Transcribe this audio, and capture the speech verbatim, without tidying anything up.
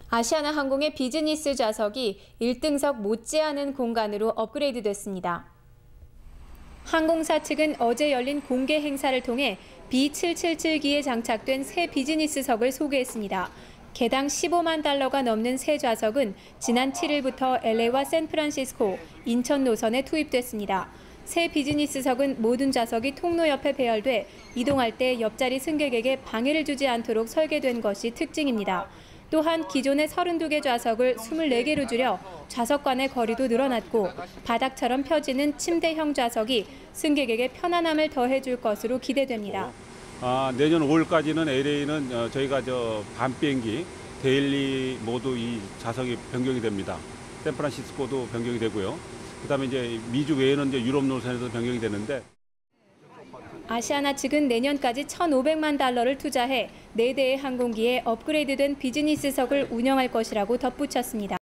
아시아나 항공의 비즈니스 좌석이 일 등석 못지않은 공간으로 업그레이드됐습니다. 항공사 측은 어제 열린 공개 행사를 통해 비 칠백칠십칠 기에 장착된 새 비즈니스석을 소개했습니다. 개당 십오만 달러가 넘는 새 좌석은 지난 칠 일부터 엘에이와 샌프란시스코, 인천 노선에 투입됐습니다. 새 비즈니스석은 모든 좌석이 통로 옆에 배열돼 이동할 때 옆자리 승객에게 방해를 주지 않도록 설계된 것이 특징입니다. 또한 기존의 서른두 개 좌석을 스물네 개로 줄여 좌석 간의 거리도 늘어났고 바닥처럼 펴지는 침대형 좌석이 승객에게 편안함을 더해줄 것으로 기대됩니다. 아, 내년 오월까지는 엘에이는 어, 저희가 저 밤 비행기 데일리 모두 이 좌석이 변경이 됩니다. 샌프란시스코도 변경이 되고요. 그다음에 이제 미주 외에는 이제 유럽 노선에도 변경이 되는데. 아시아나 측은 내년까지 천오백만 달러를 투자해 네 대의 항공기에 업그레이드된 비즈니스석을 운영할 것이라고 덧붙였습니다.